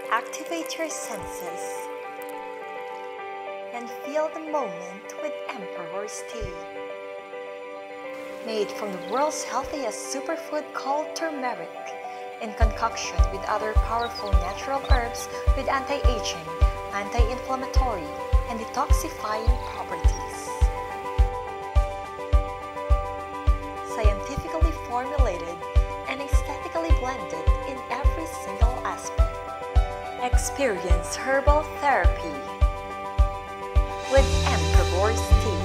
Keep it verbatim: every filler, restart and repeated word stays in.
Activate your senses and feel the moment with Emperor's Tea. Made from the world's healthiest superfood called turmeric, in concoction with other powerful natural herbs with anti-aging, anti-inflammatory, and detoxifying properties. Scientifically formulated and aesthetically blended in every single aspect. Experience herbal therapy with Emperor's Tea.